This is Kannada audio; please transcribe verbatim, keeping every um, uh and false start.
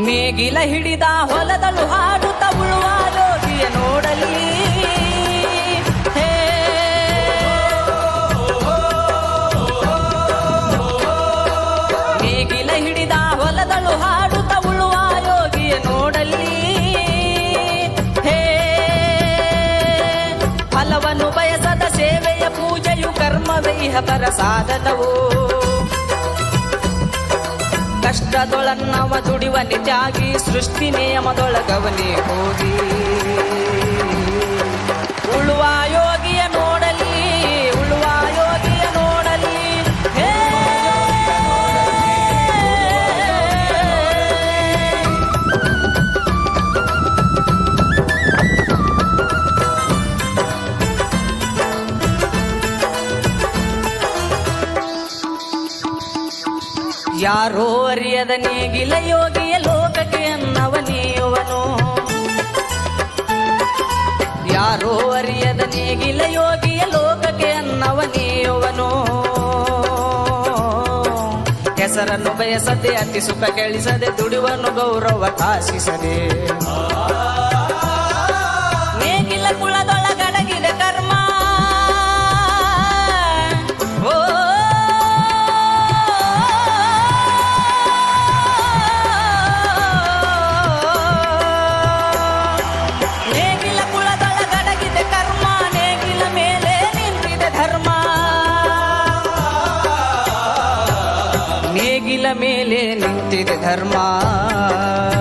ನೇಗಿಲ ಹಿಡಿದ ಹೊಲದಳು ಹಾಡುತ್ತ ಉಳುವ ಯೋಗಿಯ ನೋಡಲಿ. ನೇಗಿಲ ಹಿಡಿದ ಹೊಲದಳು ಹಾಡುತ್ತ ಉಳುವ ಯೋಗಿಯ ನೋಡಲಿ. ಹೇ ಫಲವನ್ನು ಬಯಸದ ಸೇವೆಯ ಪೂಜೆಯು ಕರ್ಮವೈಹ ಪರ ಸಾಧನವು. ಕಷ್ಟದೊಳನ್ನವ ದುಡಿವ ನಿಜಾಗಿ ಸೃಷ್ಟಿ ನಿಯಮದೊಳಗವನೇ ಹೋಗಿ ಉಳುವ ಯೋಗಿಯ ನೋಡಲಿ. ಉಳುವ ಯೋಗಿಯ ನೋಡಲಿ. ಹೇ ಯಾರೋ ಅರಿಯದ ನೇಗಿಲ ಯೋಗಿಯ ಲೋಕಕ್ಕೆ ಅನ್ನವನೇಯವನು. ಯಾರೋ ಅರಿಯದ ನೇಗಿಲ ಯೋಗಿಯ ಲೋಕಕ್ಕೆ ಅನ್ನವನೇಯವನು. ಹೆಸರನ್ನು ಬಯಸದೆ ಅತಿ ಸುಖ ಗಳಿಸದೆ ದುಡಿವನು ಗೌರವ ಕಾಶಿಸದೆ. ನೇಗಿಲ ಕುಳದೊಳಗಡಗಿದೆ ಕರ್ಮ. ಓ ನೇಗಿಲ ಮೇಲೆ ನಿಂತಿದೆ ಧರ್ಮ.